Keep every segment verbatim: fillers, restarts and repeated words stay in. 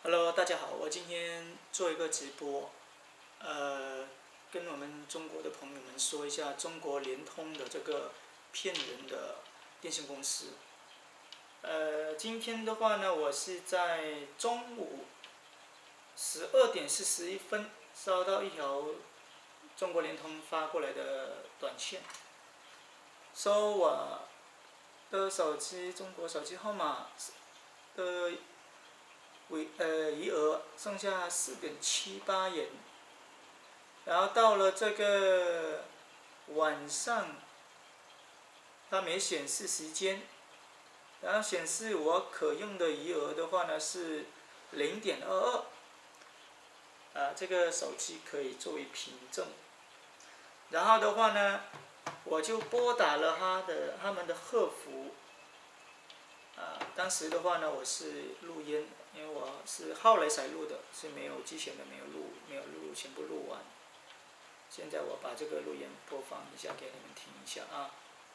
Hello，大家好，我今天做一个直播，呃，跟我们中国的朋友们说一下中国联通的这个骗人的电信公司。呃，今天的话呢，我是在中午十二点四十一分收到一条中国联通发过来的短信，说我的手机中国手机号码的为呃余额剩下四点七八元，然后到了这个晚上，它没显示时间，然后显示我可用的余额的话呢是零点二二，啊，这个手机可以作为凭证。然后的话呢，我就拨打了他的他们的客服。啊，当时的话呢，我是录音，因为我是后来才录的，是没有之前的没有录，没有录全部录完。现在我把这个录音播放一下给你们听一下啊。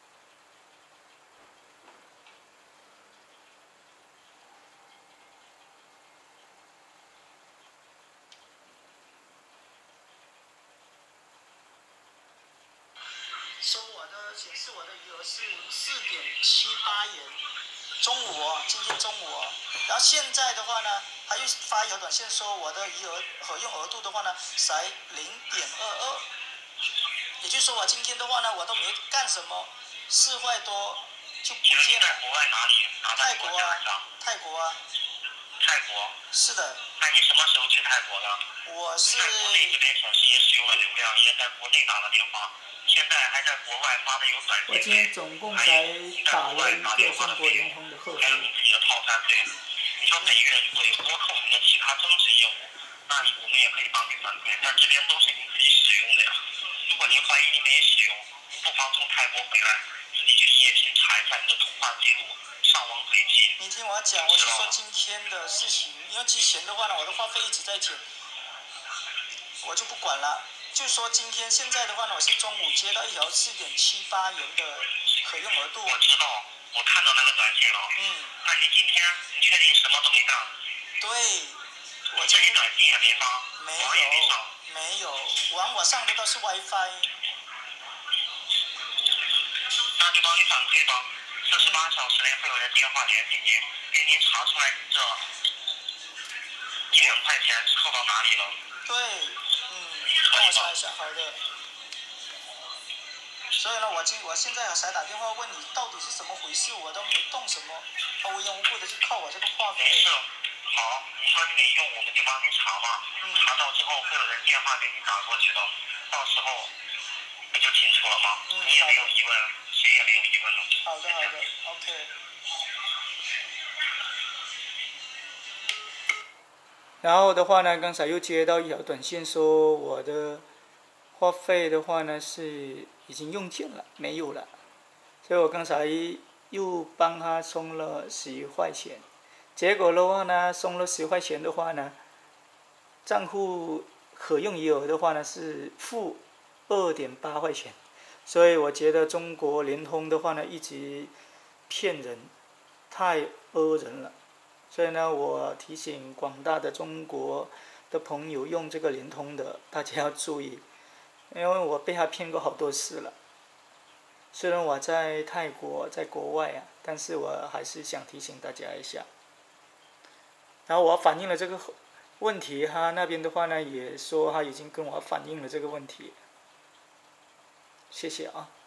说我的显示我的余额是四点七八元。中午哦，今天中午哦，然后现在的话呢，他又发一条短信说我的余额可用额度的话呢，才零点二二，也就是说我今天的话呢，我都没干什么，四块多就不见了。 在国外哪里？哪泰国啊，泰国啊。 泰国。 是的。 那你什么时候去泰国的？ 我是。 在国内这边显示也使用了流量，也在国内打了电话。现在还在国外发的有短信， 我今天总共才打了一个中国联通的客服。 还有你自己的套餐费。你说每月如果有多扣你的其他增值业务，那我们也可以帮你反馈，但这边都是你自己使用的呀。如果您怀疑你没使用，不妨从泰国回来，自己去营业厅查一下你的通话记录、上网轨迹。 你听我讲，我是说今天的事情，因为之前的话呢，我的话费一直在减，我就不管了。就说今天现在的话呢，我是中午接到一条四点七八元的可用额度。 我知道，我看到那个短信了。 嗯。 那你今天你确定什么都没干？ 对。我今天短信也没发， 没有， 网也没上。 没有，网我上的都是 WiFi。 那就帮你反馈吧，四十八小时内会有人电话联系您，给您查出来你这一两块钱扣到哪里了。 对。帮我查一下，好的。所以呢，我今我现在才打电话问你到底是怎么回事，我都没动什么，他无缘无故的就扣我这个话费。 没事，好，你说你没用，我们就帮你查嘛。嗯。查到之后会有人电话给你打过去的，到时候不就清楚了吗？嗯。你也没有疑问，谁也没有疑问了。 好的，好的 ，OK。然后的话呢，刚才又接到一条短信说我的话费的话呢是已经用尽了，没有了，所以我刚才又帮他充了十块钱，结果的话呢，充了十块钱的话呢，账户可用余额的话呢是负二点八块钱，所以我觉得中国联通的话呢一直骗人，太讹人了。所以呢，我提醒广大的中国的朋友用这个联通的，大家要注意，因为我被他骗过好多次了。虽然我在泰国，在国外啊，但是我还是想提醒大家一下。然后我反映了这个问题，他那边的话呢，也说他已经跟我反映了这个问题。谢谢啊。